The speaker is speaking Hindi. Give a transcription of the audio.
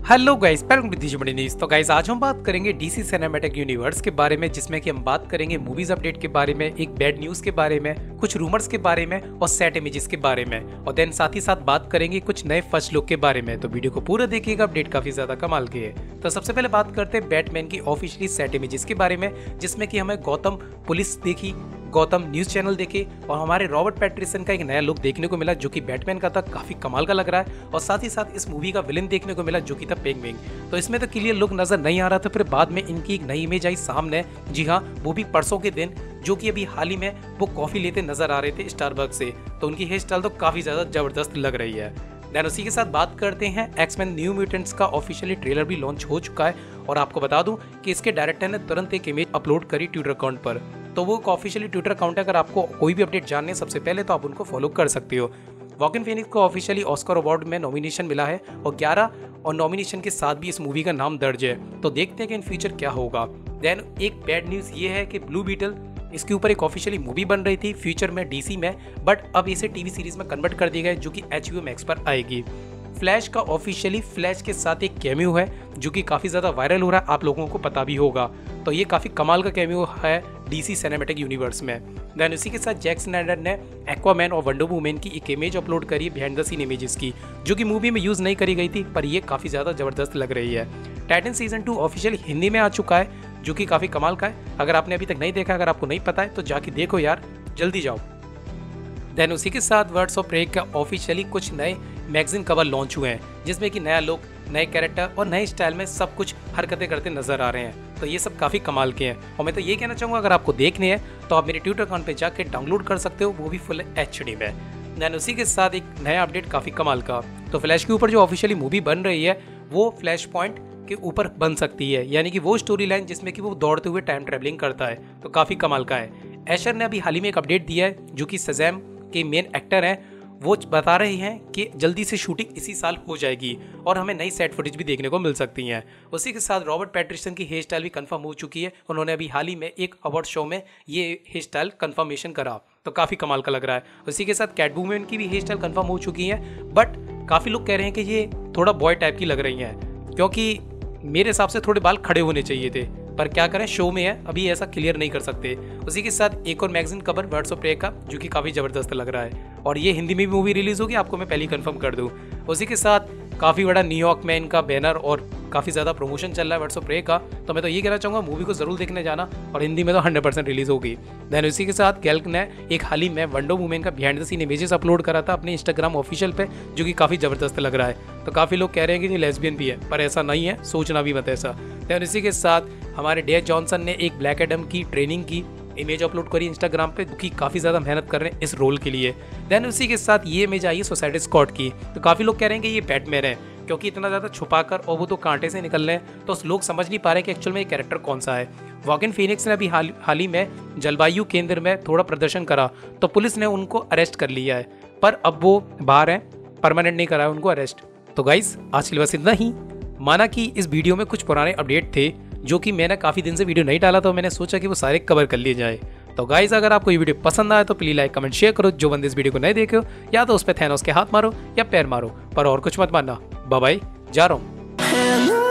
हेलो गाइस, वेलकम टू दीजिए बड़ी न्यूज़। तो गाइस आज हम बात करेंगे डीसी सिनेमैटिक यूनिवर्स के बारे में, जिसमें कि हम बात करेंगे मूवीज अपडेट के बारे में, एक बैड न्यूज़ के बारे में, कुछ रूमर्स के बारे में और सेट इमेजेस के बारे में, और देन साथ ही साथ बात करेंगे कुछ नए फर्स्ट लुक के बारे में। तो वीडियो को पूरा देखिएगा, अपडेट काफी ज्यादा कमाल की है। तो सबसे पहले बात करते हैं बैटमैन की ऑफिशियली सेट इमेजेस के बारे में, जिसमें कि हमें गौथम पुलिस देखी, गौथम न्यूज चैनल देखे और हमारे रॉबर्ट पैट्रिसन का एक नया लुक देखने को मिला जो कि बैटमैन का था, काफी कमाल का लग रहा है। और साथ ही साथ इस मूवी का विलन देखने को मिला जो कि था पेंगुइन। तो इसमें तो क्लियर लुक नजर नहीं आ रहा था, फिर बाद में इनकी एक नई इमेज आई सामने। जी हाँ, वो भी परसों के दिन, जो कि अभी हाल ही में वो कॉफी लेते नजर आ रहे थे स्टारबक्स से। तो उनकी हेयर स्टाइल तो काफी ज्यादा जबरदस्त लग रही है। देन उसी के साथ बात करते हैं एक्स-मैन न्यू म्यूटेंट्स का ऑफिशियली ट्रेलर भी लॉन्च हो चुका है। और आपको बता दूं कि इसके डायरेक्टर ने तुरंत एक इमेज अपलोड करी ट्विटर अकाउंट पर। तो वो ऑफिशियली ट्विटर अकाउंट है, अगर आपको कोई भी अपडेट जानने सबसे पहले तो आप उनको फॉलो कर सकते हो। वॉकिन फीनिक्स को ऑफिशियली ऑस्कर अवार्ड में नॉमिनेशन मिला है और 11 और नॉमिनेशन के साथ भी इस मूवी का नाम दर्ज है। तो देखते हैं कि इन फ्यूचर क्या होगा। देन एक बैड न्यूज़ ये है कि ब्लू बीटल, इसके ऊपर एक ऑफिशियली मूवी बन रही थी फ्यूचर में डीसी में, बट अब इसे टीवी सीरीज में कन्वर्ट कर दिया गया है जो कि HBO मैक्स पर आएगी। फ्लैश का ऑफिशियली फ्लैश के साथ एक कैमियो है जो कि काफ़ी ज़्यादा वायरल हो रहा है, आप लोगों को पता भी होगा। तो ये काफ़ी कमाल का कैमियो है डीसी सिनेमैटिक यूनिवर्स में। देन उसी के साथ जैक स्नाइडर ने एक्वामैन और वंडर वुमन की एक इमेज अपलोड करी बिहाइंड द सीन इमेजेस की, जो कि मूवी में यूज़ नहीं करी गई थी, पर ये काफ़ी ज़्यादा ज़बरदस्त लग रही है। टाइटन सीजन 2 ऑफिशियली हिंदी में आ चुका है जो कि काफ़ी कमाल का है। अगर आपने अभी तक नहीं देखा, अगर आपको नहीं पता है तो जाके देखो यार, जल्दी जाओ। देन उसी के साथ वर्ड्स ऑफ प्रे का ऑफिशियली कुछ नए मैगजीन कवर लॉन्च हुए हैं, जिसमें कि नया लुक, नए कैरेक्टर और नए स्टाइल में सब कुछ हरकतें करते नजर आ रहे हैं। तो ये सब काफ़ी कमाल के हैं और मैं तो ये कहना चाहूँगा अगर आपको देखने हैं तो आप मेरे ट्विटर अकाउंट पे जाके डाउनलोड कर सकते हो, वो भी फुल HD में। देन उसी के साथ एक नया अपडेट काफ़ी कमाल का, तो फ्लैश के ऊपर जो ऑफिशियली मूवी बन रही है वो फ्लैश पॉइंट के ऊपर बन सकती है, यानी कि वो स्टोरी लाइन जिसमें कि वो दौड़ते हुए टाइम ट्रेवलिंग करता है। तो काफ़ी कमाल का है। एशर ने अभी हाल ही में एक अपडेट दिया है, जो कि शज़ैम के मेन एक्टर हैं, वो बता रहे हैं कि जल्दी से शूटिंग इसी साल हो जाएगी और हमें नई सेट फुटेज भी देखने को मिल सकती हैं। उसी के साथ रॉबर्ट पैट्रिसन की हेयर स्टाइल भी कंफर्म हो चुकी है। उन्होंने अभी हाल ही में एक अवार्ड शो में ये हेयर स्टाइल कंफर्मेशन करा, तो काफ़ी कमाल का लग रहा है। उसी के साथ कैटवुमन की भी हेयर स्टाइल कंफर्म हो चुकी है, बट काफ़ी लोग कह रहे हैं कि ये थोड़ा बॉय टाइप की लग रही हैं, क्योंकि मेरे हिसाब से थोड़े बाल खड़े होने चाहिए थे, पर क्या करें, शो में है, अभी ऐसा क्लियर नहीं कर सकते। उसी के साथ एक और magazine cover birds of pray का, जो कि काफ़ी ज़बरदस्त लग रहा है और ये हिंदी में भी मूवी रिलीज़ होगी, आपको मैं पहले ही कंफर्म कर दूँ। उसी के साथ काफ़ी बड़ा न्यूयॉर्क में इनका बैनर और काफ़ी ज़्यादा प्रमोशन चल रहा है वर्ड्स ऑफ प्रे का। तो मैं तो ये कहना चाहूँगा मूवी को ज़रूर देखने जाना, और हिंदी में तो 100% रिलीज़ होगी। देन उसी के साथ गैल्क ने एक हाल ही में वंडर वुमन का behind the scene images upload करा था अपने इंस्टाग्राम ऑफिशियल पे, जो कि काफ़ी ज़बरदस्त लग रहा है। तो काफ़ी लोग कह रहे हैं कि ये लेस्बियन भी है, पर ऐसा नहीं है, सोचना भी मत ऐसा। देन इसी के साथ हमारे डेव जॉनसन ने एक ब्लैक एडम की ट्रेनिंग की इमेज अपलोड करी इंस्टाग्राम पे, जो कि काफ़ी ज़्यादा मेहनत कर रहे हैं इस रोल के लिए। देन उसी के साथ ये इमेज आई है सुसाइड स्क्वाड की, तो काफ़ी लोग कह रहे हैं कि ये बैटमैन है, क्योंकि इतना ज़्यादा छुपाकर और वो तो कांटे से निकल रहे हैं, तो लोग समझ नहीं पा रहे कि एक्चुअल में ये कैरेक्टर कौन सा है। वॉकिन फीनिक्स ने अभी हाल ही में जलवायु केंद्र में थोड़ा प्रदर्शन करा, तो पुलिस ने उनको अरेस्ट कर लिया है, पर अब वो बाहर हैं, परमानेंट नहीं करा है उनको अरेस्ट। तो गाइस आज के लिए बस इतना ही। माना कि इस वीडियो में कुछ पुराने अपडेट थे जो कि मैंने काफ़ी दिन से वीडियो नहीं डाला, तो मैंने सोचा कि वो सारे कवर कर लिए जाए। तो गाइस अगर आपको ये वीडियो पसंद आए तो प्लीज लाइक कमेंट शेयर करो। जो बंदे इस वीडियो को नहीं देखे हो, या तो उस पर थैनोस के हाथ मारो या पैर मारो, पर और कुछ मत मानना। बाय बाय, जा रहा हूँ।